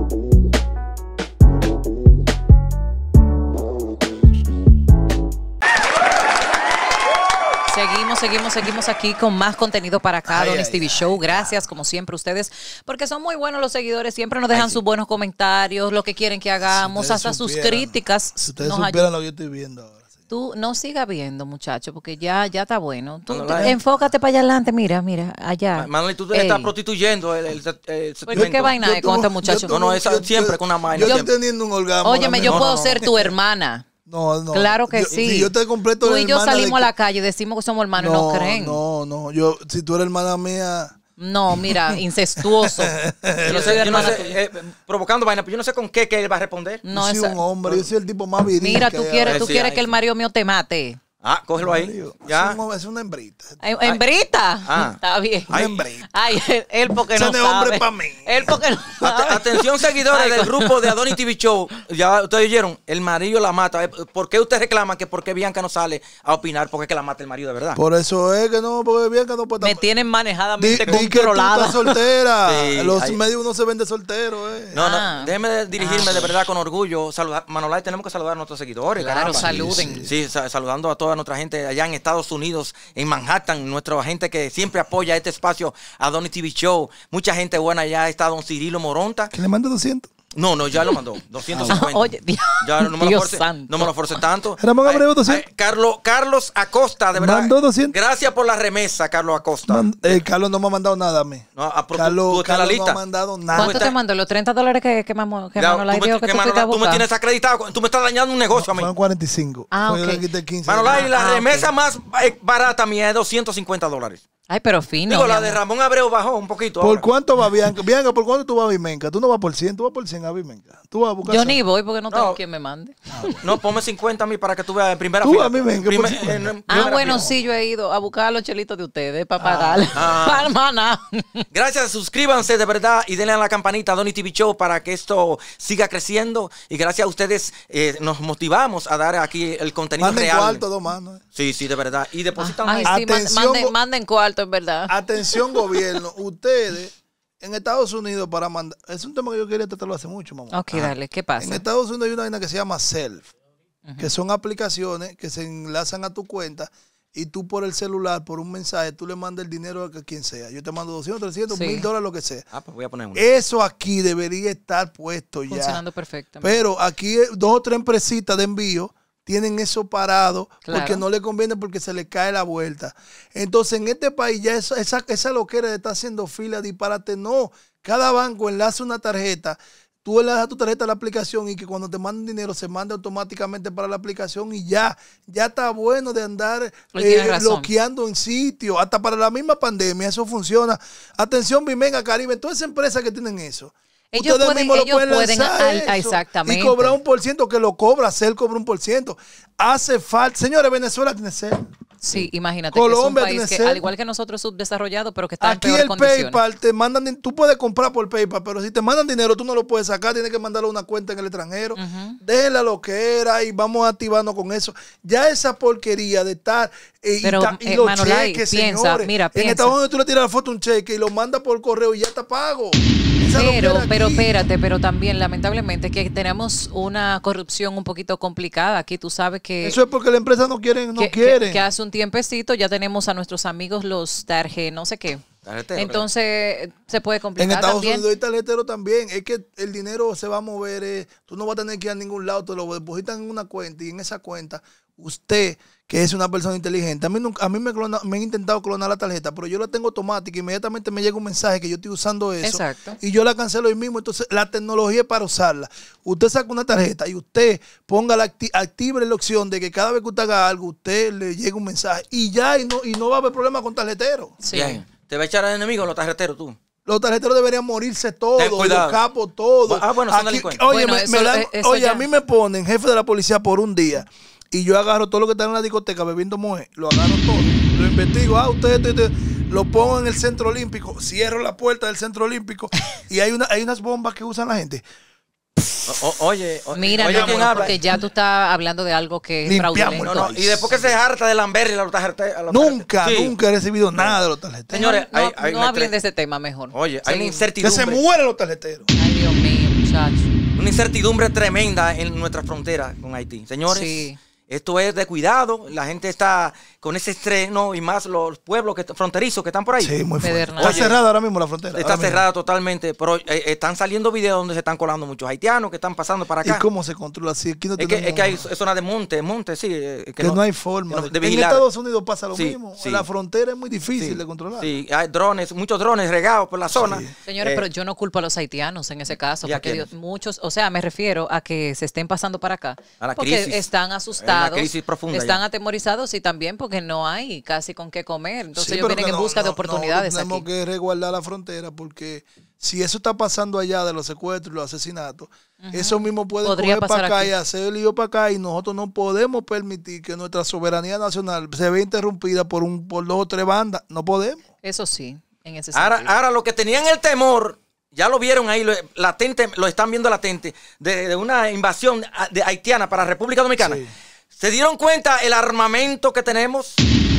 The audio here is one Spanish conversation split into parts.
Seguimos aquí con más contenido para acá, Donis TV Show. Gracias, como siempre, ustedes, porque son muy buenos los seguidores. Siempre nos dejan sus buenos comentarios, lo que quieren que hagamos, si hasta sus críticas. Si ustedes supieran lo que yo estoy viendo ahora. Sí. Tú no sigas viendo, muchacho, porque ya está bueno. Tú enfócate para allá adelante, mira, allá. Manolay, tú te estás prostituyendo ¿Qué vaina es con este muchacho? No, esa siempre con una vaina. Yo teniendo un orgasmo. Óyeme, yo puedo ser tu hermana. No. Claro que sí. Si yo te completo tú y yo salimos a la calle y decimos que somos hermanos y no creen. No. Si tú eres hermana mía. No, mira, incestuoso. Yo no sé, provocando vaina, pero yo no sé con qué que él va a responder. No, yo soy un hombre, yo soy el tipo más viril. Mira, tú quieres que el marido mío te mate. Ah, cógelo ahí. Ya. Es una hembrita. ¿Hembrita? Está bien. Una hembrita. Ay, él porque no sabe. hombre para mí. Él porque no sabe. Atención, seguidores del grupo de Adonis TV Show. Ya ustedes oyeron, el marido la mata. ¿Por qué usted reclama que por qué Bianca no sale a opinar? Porque es que la mata el marido de verdad. Por eso es que no, porque Bianca no puede. Me tienen manejadamente controlada. Que tú estás soltera. Sí, los medios uno se vende soltero. No, déjeme dirigirme de verdad con orgullo. Manolay, tenemos que saludar a nuestros seguidores. Claro, saluden. Sí, saludando a toda nuestra gente allá en Estados Unidos, en Manhattan, nuestra gente que siempre apoya este espacio, Adonis TV Show. Mucha gente buena allá. Está don Cirilo Moronta. ¿Que le manda 200? No, ya lo mandó. 250. Oye, ya no me lo force tanto. Ramón Abreu, 200. Carlos Acosta, de verdad. Mandó 200. Gracias por la remesa, Carlos Acosta. Carlos no me ha mandado nada a mí. Carlos no ha mandado nada. ¿Cuánto te mandó? ¿Los $30 que Manolay dijo que tú fuiste a buscar? Tú me tienes acreditado. Tú me estás dañando un negocio a mí. Fueron 45. Ah, ok. Manolay, la remesa más barata mía es $250. Ay, pero fino. Digo, la de Ramón Abreu bajó un poquito. ¿Por cuánto va Bianca? Bianca, ¿por cuánto tú vas a Vimenca? Tú no vas por 100, tú vas por 100 a Vimenca. Tú vas a buscar. Yo ni voy porque no tengo quien me mande. No, ponme 50 a mí para que tú veas en primera fila. Tú a Vimenca. Bueno, sí, yo he ido a buscar los chelitos de ustedes para pagar. Hermana. Gracias, suscríbanse de verdad y denle a la campanita Adonis TV Show para que esto siga creciendo. Y gracias a ustedes nos motivamos a dar aquí el contenido real. Manden cuarto, dos manos. Sí, de verdad. Y depositan ahí. Manden cuarto, en verdad. Atención, gobierno. Ustedes en Estados Unidos para mandar. Es un tema que yo quería tratarlo hace mucho, mamá. Ok, dale, ¿qué pasa? En Estados Unidos hay una vaina que se llama Self, que son aplicaciones que se enlazan a tu cuenta y tú por el celular, por un mensaje, tú le mandas el dinero a quien sea. Yo te mando 200, 300, $1000, lo que sea. Pues voy a poner uno. Eso aquí debería estar puesto ya. Funcionando perfectamente. Pero aquí 2 o 3 empresitas de envío tienen eso parado porque no le conviene, porque se le cae la vuelta. Entonces, en este país ya esa loquera de estar haciendo fila, disparate, no. Cada banco enlaza una tarjeta, tú enlazas tu tarjeta a la aplicación y que cuando te manden dinero se mande automáticamente para la aplicación y ya está bueno de andar bloqueando en sitio. Hasta para la misma pandemia eso funciona. Atención, Vimenca, Caribe, todas esas empresas que tienen eso. Ellos pueden exactamente. Y cobrar 1%, que lo cobra, Cel cobra 1%. Hace falta. Señores, Venezuela tiene Cel. Sí, imagínate. Colombia que es un país que, al igual que nosotros, subdesarrollado, pero que está aquí en peores condiciones. PayPal te mandan, tú puedes comprar por PayPal, pero si te mandan dinero, tú no lo puedes sacar, tienes que mandarlo a una cuenta en el extranjero. Déjenla lo que era y vamos a activarnos con eso. Ya esa porquería de estar y los Manolay, cheques, piensa. En Estados Unidos tú le tiras la foto a un cheque y lo mandas por correo y ya está pago. Pero espérate, pero también lamentablemente que tenemos una corrupción un poquito complicada aquí. Tú sabes que eso es porque la empresa no quiere. Que hace un tiempecito ya tenemos a nuestros amigos los no sé qué. Entonces se puede complicar. En Estados también. Unidos hay tarjetero también. Es que el dinero se va a mover. Tú no vas a tener que ir a ningún lado. Te lo depositan en una cuenta y en esa cuenta usted, que es una persona inteligente, a mí me han intentado clonar la tarjeta, pero yo la tengo automática. Inmediatamente me llega un mensaje que yo estoy usando eso. Exacto. Y yo la cancelo hoy mismo. Entonces la tecnología es para usarla. Usted saca una tarjeta y usted active la opción de que cada vez que usted haga algo, usted le llegue un mensaje y ya, y no va a haber problema con tarjetero. Sí. Bien. ¿Te va a echar al enemigo los tarjeteros tú? Los tarjeteros deberían morirse todos, los capos todos. Bueno, son delincuentes. Oye, a mí me ponen jefe de la policía por un día y yo agarro todo lo que está en la discoteca bebiendo mujer, lo agarro todo, lo investigo, usted, lo pongo en el Centro Olímpico, cierro la puerta del Centro Olímpico y hay unas bombas que usan la gente. Mira, ¿quién habla? porque ya tú estás hablando de algo que es fraudulento. Y después que se harta de lamber y los tarjeteros. Nunca he recibido nada de los tarjeteros. Señores, no hablen de ese tema mejor. Oye, hay una incertidumbre. Que se mueren los tarjeteros. Ay, Dios mío. Chacho. Una incertidumbre tremenda en nuestra frontera con Haití. Señores, Sí. esto es de cuidado. La gente está con ese estrés, ¿no? Y más los pueblos fronterizos que están por ahí. Sí, muy fuerte. Pedernales. Está cerrada ahora mismo la frontera. Está ahora mismo. cerrada totalmente, pero están saliendo videos donde se están colando muchos haitianos que están pasando para acá. ¿Y cómo se controla así? Aquí no Es tenemos- que hay zona de monte, sí. que no hay forma. que no- de de en vigilar. Estados Unidos pasa lo Sí, mismo. sí. La frontera es muy difícil Sí, de controlar. sí, hay drones, muchos drones regados por la zona. Sí. Señores, pero yo no culpo a los haitianos en ese caso, ¿Y a porque quiénes? muchos, o sea, me refiero a que se estén pasando para acá, A la porque crisis. están asustados, La crisis profunda están ya. atemorizados y también porque no hay casi con qué comer. Entonces Sí, ellos pero vienen que en no, busca de no, oportunidades tenemos aquí. que resguardar la frontera porque si eso está pasando allá de los secuestros y los asesinatos, eso mismo puede Podría coger pasar para acá aquí. y hacer el lío para acá y nosotros no podemos permitir que nuestra soberanía nacional se vea interrumpida por dos o tres bandas. No podemos. Eso sí, en ese sentido. Ahora lo que tenían el temor, ya lo vieron ahí, latente, lo están viendo latente, de una invasión de haitiana para República Dominicana. Sí. ¿Se dieron cuenta el armamento que tenemos?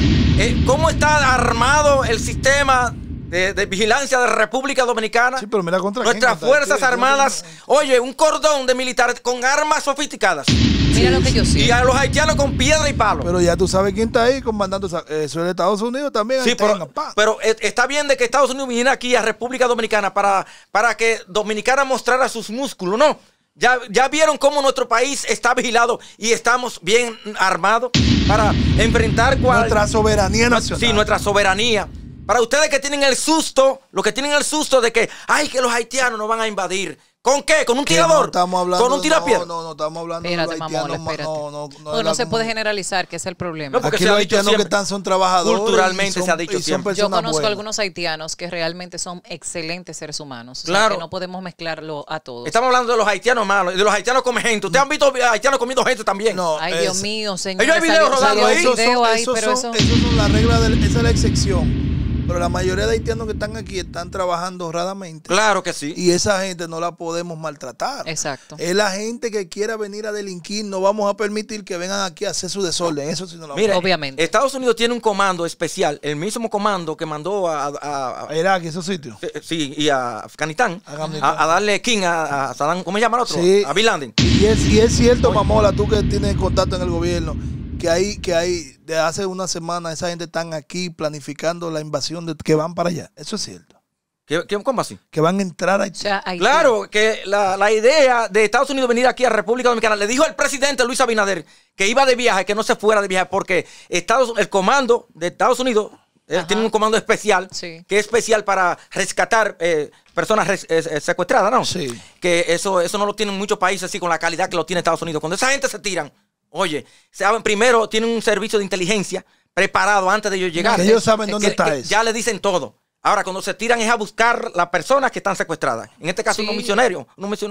¿Cómo está armado el sistema de vigilancia de República Dominicana? Sí, pero mira contra quién, Nuestras contra Fuerzas quién, Armadas, oye, un cordón de militares con armas sofisticadas. Mira lo que yo Y siento. a los haitianos con piedra y palo. Pero ya tú sabes quién está ahí comandando eso es de Estados Unidos también. Sí, ahí pero, tenga, pa. pero está bien de que Estados Unidos viniera aquí a República Dominicana para que Dominicana mostrara sus músculos, ¿no? Ya vieron cómo nuestro país está vigilado y estamos bien armados para enfrentar Nuestra soberanía nacional. Sí, nuestra soberanía. Para ustedes que tienen el susto, los que tienen el susto de que, ay, que los haitianos nos van a invadir. ¿Con qué? ¿Con un Que tirador? no estamos hablando, ¿Con un tirapiedra? No, estamos hablando Espérate, de los mamola, haitianos. espérate. No, No se puede generalizar, que ese es el problema. No, porque Aquí se ha los dicho haitianos que siempre. están son trabajadores. Culturalmente y son- se ha dicho y son siempre. Yo personas conozco buenas. algunos haitianos que realmente son excelentes seres humanos. O sea, Claro. que no podemos mezclarlo a todos. Estamos hablando de los haitianos malos, de los haitianos come gente. ¿Ustedes han visto haitianos comiendo gente también? No, Ay, Dios mío, señor. Ellos hay videos rodando ahí. Esos video son, ahí, esos pero son- eso... esos son las reglas, esa es la excepción. Pero la mayoría de haitianos que están aquí están trabajando honradamente. Claro que sí. Y esa gente no la podemos maltratar. Exacto. Es la gente que quiera venir a delinquir. No vamos a permitir que vengan aquí a hacer su desorden. Eso sí no lo Mire, Obviamente. Estados Unidos tiene un comando especial, el mismo comando que mandó a Irak, esos sitios. sí, y a Afganistán, A Afganistán. a darle king a Saddam, ¿cómo se llama el otro? Sí. A Bin Laden. Y es cierto, Mamola, tú que tienes contacto en el gobierno, que hay de hace una semana esa gente están aquí planificando la invasión que van para allá. Eso es cierto. ¿Cómo así? Que van a entrar a O Haití. sea, Haití. Claro, que la idea de Estados Unidos venir aquí a República Dominicana, le dijo al presidente Luis Abinader que iba de viaje, que no se fuera de viaje, porque el comando de Estados Unidos tiene un comando especial, Sí. que es especial para rescatar personas secuestradas, ¿no? Sí. Que eso no lo tienen muchos países así con la calidad que lo tiene Estados Unidos. Cuando esa gente se tiran, oye, saben, primero tienen un servicio de inteligencia preparado antes de ellos llegar. Que ellos saben dónde Que- está que eso. Ya le dicen todo. Ahora, cuando se tiran es a buscar las personas que están secuestradas. En este caso, Sí. unos misioneros.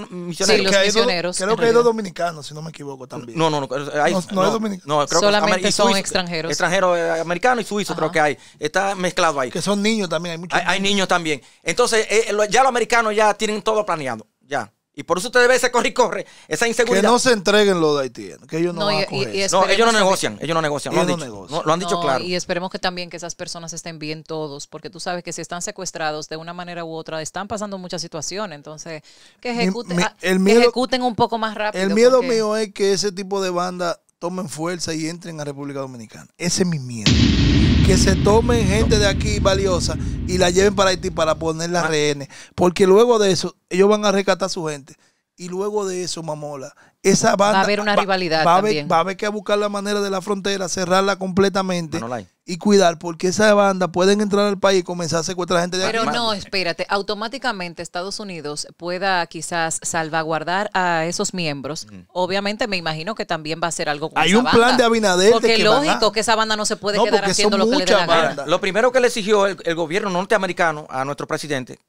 Sí, los Que hay misioneros, creo en que hay dos realidad. dominicanos, si no me equivoco también. No, hay, No es dominicano. no, creo Solamente que y son suizo, extranjeros. Extranjeros americanos y suizos, Ajá. creo que hay. Está mezclado ahí. Que son niños también, hay muchos. Hay niños también. Entonces, ya los americanos ya tienen todo planeado. Ya. Y por eso usted ve ese corre y corre, esa Que inseguridad. no se entreguen los de haitianos, que ellos no, No, van a y- coger. y- y No, ellos no esperemos negocian, ellos no negocian, lo han Ellos no dicho. negocian. Lo han dicho No, claro. Y esperemos que también que esas personas estén bien todos, porque tú sabes que si están secuestrados de una manera u otra, están pasando muchas situaciones. Entonces, que ejecuten, el que miedo- ejecuten un poco más rápido. El miedo porque- mío es que ese tipo de bandas tomen fuerza y entren a República Dominicana. Ese es mi miedo. Que se tomen gente de aquí valiosa y la lleven para Haití para ponerla rehenes. Porque luego de eso, ellos van a rescatar a su gente. Y luego de eso, Mamola, esa banda... Va a haber una rivalidad también. Va a haber que buscar la manera de la frontera, cerrarla completamente Manolay. y cuidar, porque esa banda pueden entrar al país y comenzar a secuestrar gente de Pero aquí. no, espérate, automáticamente Estados Unidos pueda quizás salvaguardar a esos miembros. Obviamente me imagino que también va a ser algo con Hay esa un banda. plan de Abinader de Porque que lógico van a- que esa banda no se puede No, quedar porque haciendo son lo que le dé la muchas gana. bandas. Lo primero que le exigió el gobierno norteamericano a nuestro presidente,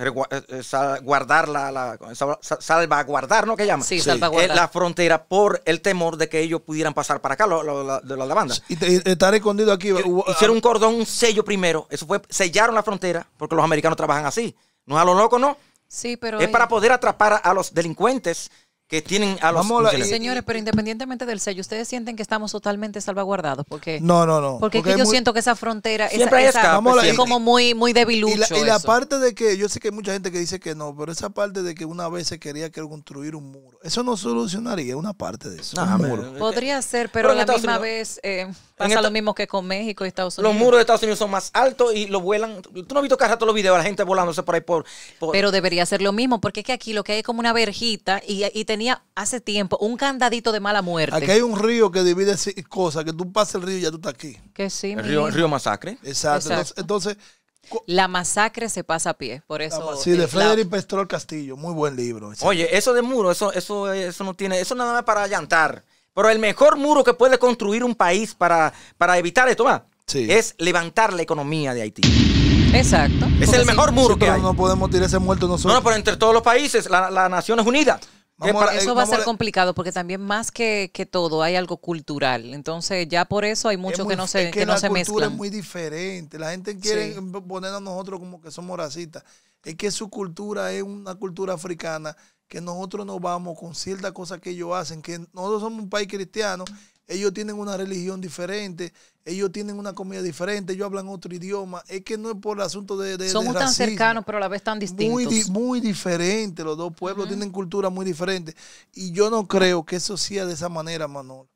salvaguardar, ¿no? ¿Qué llama? Sí, salvaguardar. La frontera por el temor de que ellos pudieran pasar para acá, de la banda. Y estar escondido aquí. Hicieron un cordón, un sello primero. Eso fue, sellaron la frontera, porque los americanos trabajan así. No es a lo loco, no. Sí, pero Es para poder atrapar a los delincuentes que tienen a los señores, pero independientemente del sello, ¿ustedes sienten que estamos totalmente salvaguardados? Porque no. Porque es que yo siento que esa frontera es como muy debilucho. Y la parte de que, yo sé que hay mucha gente que dice que no, pero esa parte de que una vez se quería construir un muro, eso no solucionaría una parte de eso. Podría ser, pero a la misma vez pasa lo mismo que con México y Estados Unidos. Los muros de Estados Unidos son más altos y lo vuelan. Tú no has visto cada rato los videos de la gente volándose por ahí Pero debería ser lo mismo, porque es que aquí lo que hay es como una verjita y tenía hace tiempo un candadito de mala muerte. Aquí hay un río que divide cosas, que tú pasas el río y ya tú estás aquí. Que sí, el río Masacre. Exacto. Entonces la masacre se pasa a pie, por eso. Sí, de Frederick Pestrol Castillo, muy buen libro. Exacto. Oye, eso de muro, eso no tiene, eso nada más para allantar. Pero el mejor muro que puede construir un país para evitar esto, es levantar la economía de Haití. Exacto. Es el mejor muro que hay. No podemos tirar ese muerto nosotros. No, pero entre todos los países, las Naciones Unidas. Eso va a ser complicado porque también más que todo hay algo cultural. Entonces ya por eso hay muchos que no se mezclan. La cultura es muy diferente. La gente quiere poner a nosotros como que somos racistas. Es que su cultura es una cultura africana, que nosotros nos vamos con ciertas cosas que ellos hacen, que nosotros somos un país cristiano, ellos tienen una religión diferente, ellos tienen una comida diferente, ellos hablan otro idioma. Es que no es por el asunto de somos tan cercanos, pero a la vez tan distintos. Muy diferentes. Los dos pueblos tienen culturas muy diferentes. Y yo no creo que eso sea de esa manera,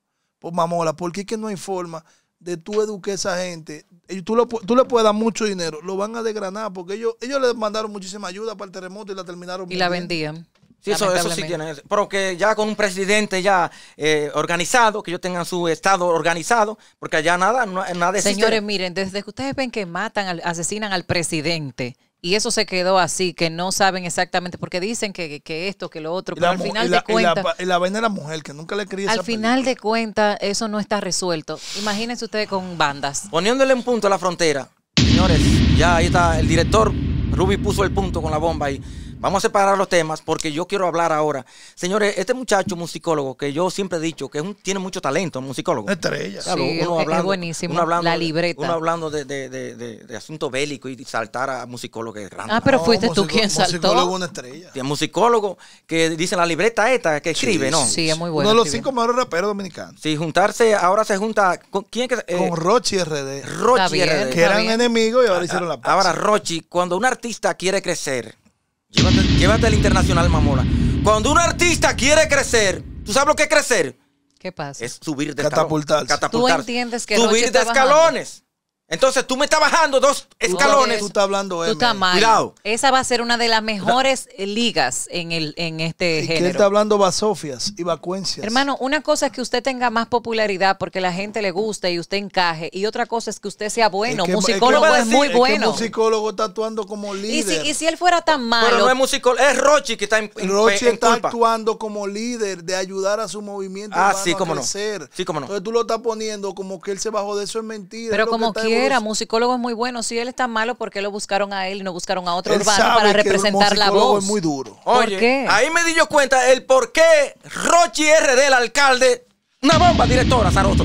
Mamola, porque es que no hay forma de tú educar a esa gente. Tú le puedes dar mucho dinero, lo van a desgranar, porque ellos les mandaron muchísima ayuda para el terremoto y la terminaron. Y la vendían. Sí, eso sí tiene. Pero que ya con un presidente ya organizado, que ellos tengan su estado organizado, porque allá nada existe. Señores, miren, desde que ustedes ven que asesinan al presidente, y eso se quedó así, que no saben exactamente, porque dicen que esto, que lo otro, pero al final de cuentas... Y la vaina de la mujer, que nunca le quería al final de cuentas, eso no está resuelto. Imagínense ustedes con bandas. Poniéndole un punto a la frontera, señores, ya ahí está el director, Ruby puso el punto con la bomba ahí. Vamos a separar los temas porque yo quiero hablar ahora. Señores, este muchacho musicólogo, que yo siempre he dicho que tiene mucho talento, musicólogo. Estrella. Claro, sí, es buenísimo. La libreta. Uno hablando de asunto bélico y saltar a musicólogo que es grande. Pero fuiste tú quien saltó. Musicólogo, una estrella. Y el musicólogo que dice la libreta esta, que escribe, ¿no? Sí, es muy bueno. Uno de los 5 mejores raperos dominicanos. Sí, ahora se junta, ¿quién es que? Con Rochi RD. Rochi RD. Que eran enemigos y ahora hicieron la paz. Ahora, Rochi, cuando un artista quiere crecer, llévate el internacional, Mamola. Cuando un artista quiere crecer, ¿tú sabes lo que es crecer? ¿Qué pasa? Es subir de catapultarse. Tú entiendes que subir de escalones. Entonces tú me estás bajando 2 escalones. Tú estás hablando tú estás mal. Cuidado. Esa va a ser una de las mejores ligas en este género. Que él está hablando basofias y vacuencias. Hermano, una cosa es que usted tenga más popularidad porque la gente le guste y usted encaje. Y otra cosa es que usted sea bueno. Musicólogo es muy bueno. El musicólogo está actuando como líder. Y si él fuera tan malo. Pero no es musicólogo, es Rochi que está en Rochi está culpa. Actuando como líder de ayudar a su movimiento sí, cómo no. crecer. Sí, cómo no. Entonces tú lo estás poniendo como que él se bajó de eso, es mentira. Pero como quiera, musicólogo es muy bueno. Si él está malo, ¿por qué lo buscaron a él y no buscaron a otro él urbano para representar la voz? Es muy duro. Oye, ¿por qué? Ahí me di yo cuenta el por qué Rochi RD, el alcalde, una bomba, directora, Zaroso,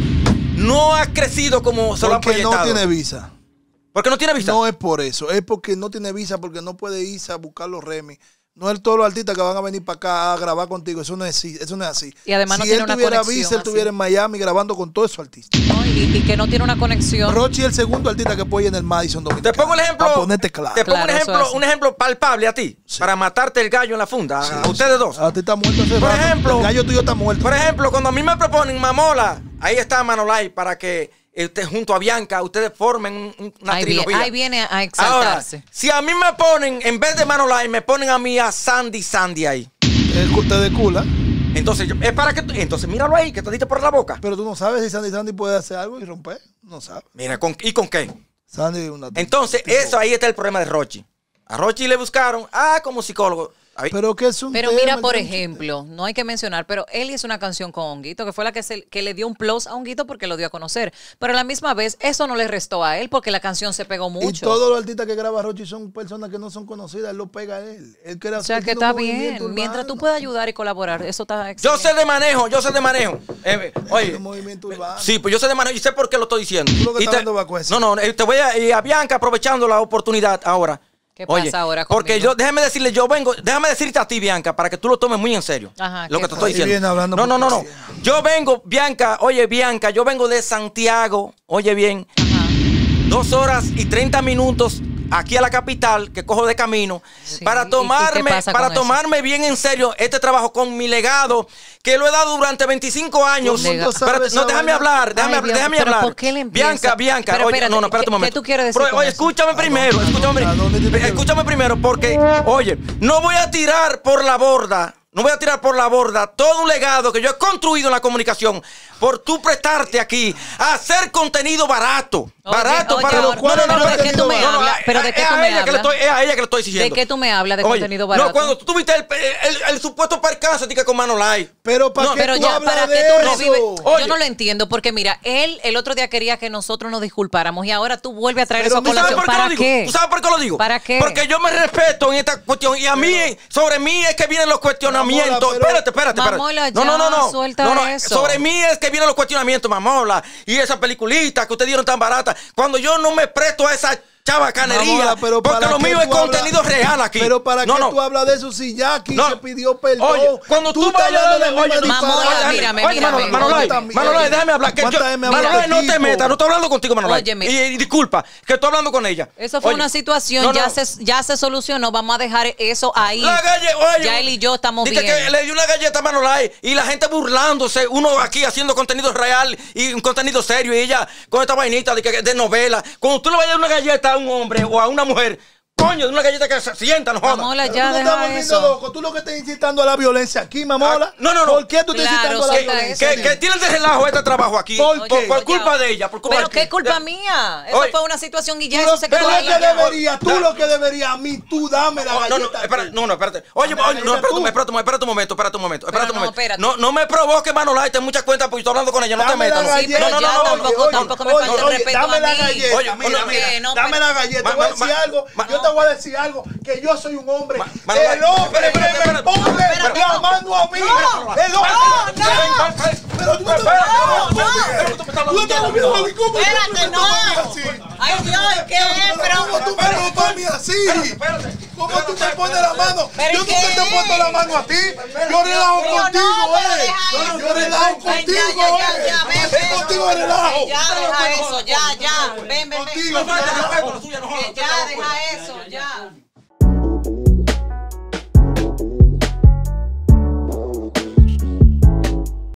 no ha crecido como se lo han proyectado. Porque no tiene visa. ¿Por qué no tiene visa? No es por eso, es porque no tiene visa, porque no puede irse a buscar los remis. No es todos los artistas que van a venir para acá a grabar contigo, eso no es así. Y además no tiene una conexión. Si él tuviera visa, él estuviera en Miami grabando con todos esos artistas. No, y que no tiene una conexión. Rochi es el segundo artista que puede ir en el Madison Dominicano. Te pongo el ejemplo. Para ponerte claro. Te pongo un ejemplo palpable a ti, para matarte el gallo en la funda, a ustedes dos. A ti está muerto hace rato. Ejemplo, el gallo tuyo está muerto. Por ejemplo, cuando a mí me proponen Mamola, ahí está Manolay para que junto a Bianca, ustedes formen una trilogía. Ahí viene a exaltarse. Ahora, si a mí me ponen, en vez de Manolay, me ponen a mí a Sandy ahí. Te de cula. Entonces, es para que entonces míralo ahí, que te diste por la boca. Pero tú no sabes si Sandy puede hacer algo y romper. No sabes. Mira, ¿y con qué? Sandy entonces, eso ahí está el problema de Rochi. A Rochi le buscaron, como psicólogo. Pero que es un pero mira, por ejemplo, no hay que mencionar, pero él hizo una canción con Honguito, que fue la que le dio un plus a Honguito porque lo dio a conocer. Pero a la misma vez, eso no le restó a él porque la canción se pegó mucho. Y todos los artistas que graba Rochi son personas que no son conocidas, él lo pega a él. O sea, que está bien. Mientras tú puedas ayudar y colaborar, eso está excelente. Yo sé de manejo. Oye, movimiento urbano. Sí, pues yo sé de manejo y sé por qué lo estoy diciendo. Tú lo que estás dando no, te voy a Bianca, aprovechando la oportunidad ahora. ¿Qué pasa ahora conmigo? Porque déjame decirte a ti, Bianca, para que tú lo tomes muy en serio. Ajá, lo que te estoy diciendo. No. Yo vengo, Bianca, yo vengo de Santiago, oye bien, 2 horas y 30 minutos aquí a la capital, que cojo de camino, para tomarme bien en serio este trabajo con mi legado, que lo he dado durante 25 años. Déjame hablar. ¿Por qué le empieza? Bianca, pero, oye, espérate, espérate un momento. ¿Qué tú quieres decir con oye, eso? Escúchame primero, porque, oye, no voy a tirar por la borda todo un legado que yo he construido en la comunicación por tú prestarte aquí a hacer contenido barato. Barato para los cuales ¿Pero de qué tú me hablas? ¿Pero de qué tú me hablas? Es a ella que le estoy diciendo. ¿De qué tú me hablas de contenido barato? No, cuando tú tuviste el supuesto percance con Manolay. Pero ¿para qué tú hablas de eso? Yo no lo entiendo, porque mira, él el otro día quería que nosotros nos disculpáramos y ahora tú vuelves a traer eso a colación. ¿Para qué? ¿Tú sabes por qué lo digo? ¿Para qué? Porque yo me respeto en esta cuestión y a mí, sobre mí es que vienen los cuestionamientos. Espérate. Mamola, No. Suelta eso. Sobre mí es que vienen los cuestionamientos, Mamola. Y esa peliculita que ustedes dieron tan barata. Cuando yo no me presto a esa chabacanería, porque lo mío es contenido real aquí. Pero ¿para qué tú hablas de eso si Jackie se pidió perdón? Oye, cuando tú vayas a darle... Manolay, déjame hablar. Manolay, no te metas. No estoy hablando contigo, Manolay. Y disculpa, que estoy hablando con ella. Eso fue una situación, ya se solucionó. Vamos a dejar eso ahí. Ya él y yo estamos bien. Que le di una galleta a Manolay y la gente burlándose. Uno aquí haciendo contenido real y un contenido serio. Y ella con esta vainita de novela. Cuando tú le vayas a dar una galleta a un hombre o a una mujer, coño, de una galleta que se sienta, no jodas. Mamola, ya deja eso. Loco. Tú lo que estás incitando a la violencia aquí, Mamola. No. ¿Por qué tú estás incitando a la violencia? Que tienen de relajo este trabajo aquí. Por culpa de ella. Pero qué culpa mía. Eso fue una situación y ya eso se quedó ahí. Tú lo que deberías a mí, tú dame la galleta. Espérate. Oye, espérate un momento. No me provoques, Manolay, ten mucha cuenta porque estoy hablando con ella, no te metas. Tampoco me falta respeto a mí. Dame la galleta. Te voy a decir algo, que yo soy un hombre. El hombre que me pone la mano a mí. El hombre. Pero tú me estás viendo. Espérate, no. Ay, Dios, ¿qué es? ¿Cómo tú me lo pones así? ¿Cómo tú me pones la mano? Yo nunca te he puesto la mano a ti. Yo relajo contigo, Yo relajo contigo, Es contigo relajo. Ya, deja eso, ya. Ven. Contigo. Ya, deja